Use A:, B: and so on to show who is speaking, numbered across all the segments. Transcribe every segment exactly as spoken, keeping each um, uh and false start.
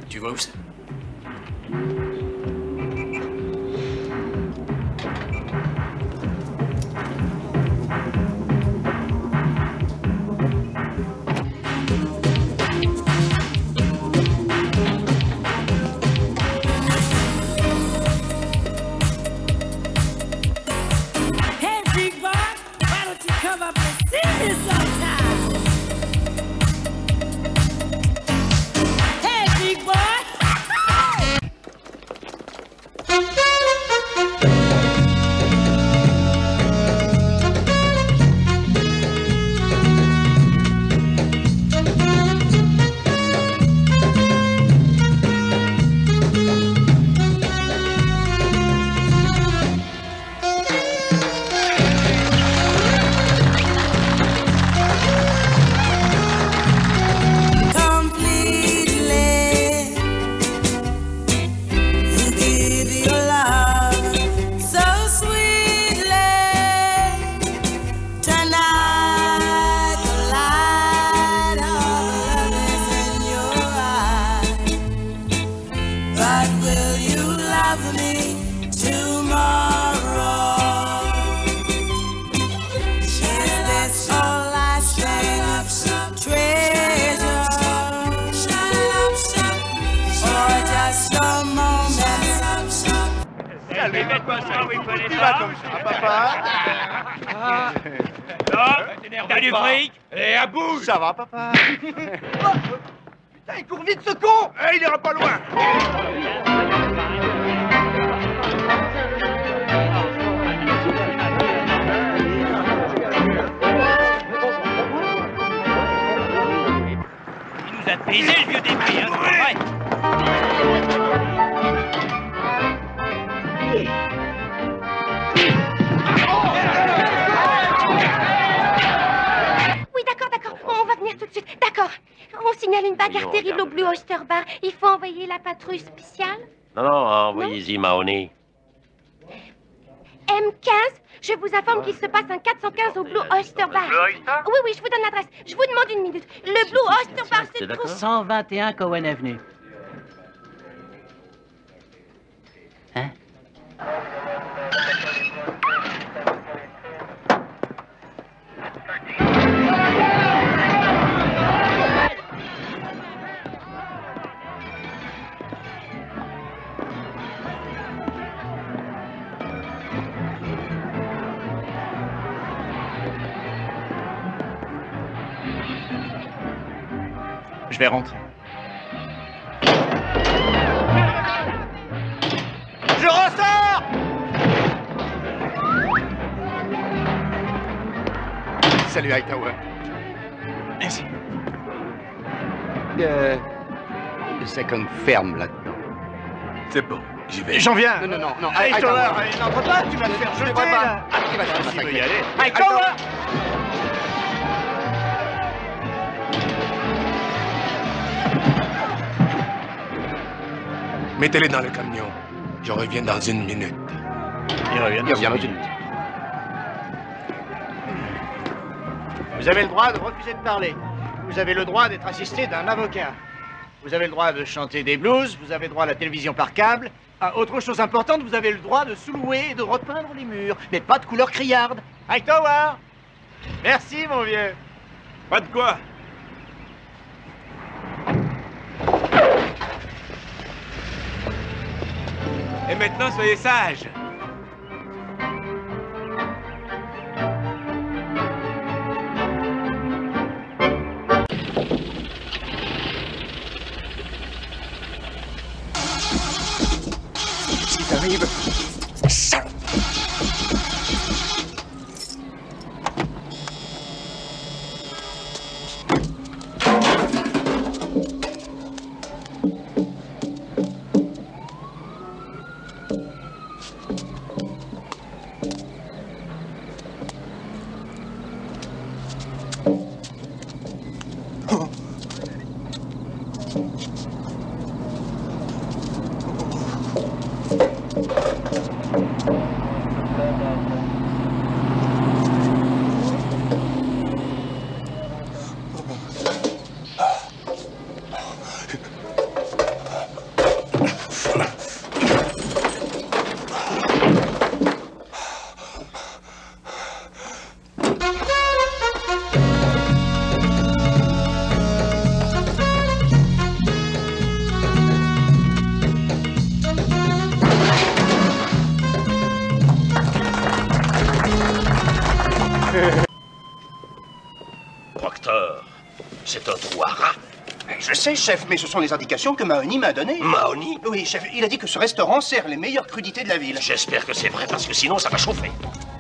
A: Tu vois où c'est?
B: T'as du fric?
C: Et à bout.
D: Ça va, papa?
C: Putain, il court vite, ce con. Eh, il ira pas loin.
B: Il nous a baisé, le vieux débris, hein? Ouais.
E: Tout de suite. D'accord. On signale une bagarre terrible au Blue Oyster Bar. Il faut envoyer la patrouille spéciale.
F: Non, non, envoyez-y Mahoney.
E: M quinze, je vous informe qu'il se passe un quatre cent quinze au Blue Oyster Bar.
F: Blue Oyster?
E: Oui, oui, je vous donne l'adresse. Je vous demande une minute. Le Blue Oyster Bar se trouve...
G: cent vingt et un Cowan Avenue. Hein?
D: Je vais rentrer. Je ressors! Salut, Hightower. Merci. Euh... C'est comme ferme là-dedans.
C: C'est bon, j'y vais.
D: J'en viens. Non, non, non, non.
C: Hightower, n'entre pas, tu vas te faire jeter, là.
D: Ah, tu vas te
C: Tu
D: faire
C: veux y aller?
D: Hightower!
C: Mettez-les dans le camion. Je reviens dans une minute.
D: Il revient dans une minute.
H: Vous avez le droit de refuser de parler. Vous avez le droit d'être assisté d'un avocat. Vous avez le droit de chanter des blues, vous avez le droit à la télévision par câble. Ah, autre chose importante, vous avez le droit de sous-louer et de repeindre les murs, mais pas de couleur criarde. Hightower! Merci, mon vieux.
C: Pas de quoi? Et maintenant, soyez sages.
D: S'il arrive... Ça...
F: Proctor, c'est un trou à rats.
A: Je sais, chef, mais ce sont les indications que Mahoney m'a données.
F: Mahoney?
A: Oui, chef, il a dit que ce restaurant sert les meilleures crudités de la ville.
F: J'espère que c'est vrai, parce que sinon ça va chauffer.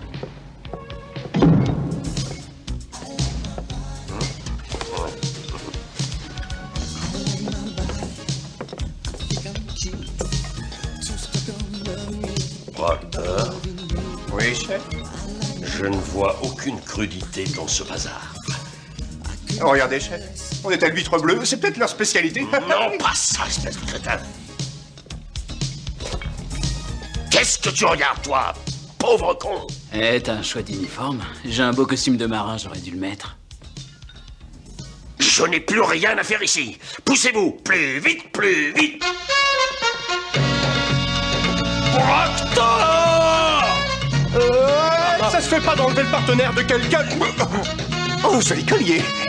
F: Proctor?
A: Oui, chef.
F: Je ne vois aucune crudité dans ce bazar.
A: Oh, regardez, chef. On est à l'huître bleue, c'est peut-être leur spécialité.
F: Non, pas ça, espèce de crétin. Qu'est-ce que tu regardes, toi, pauvre con?
G: Eh, t'as un choix d'uniforme. J'ai un beau costume de marin, j'aurais dû le mettre.
F: Je n'ai plus rien à faire ici. Poussez-vous, plus vite, plus vite. Proctor!
A: Euh, ça se fait pas d'enlever le partenaire de quelqu'un. Oh, joli collier.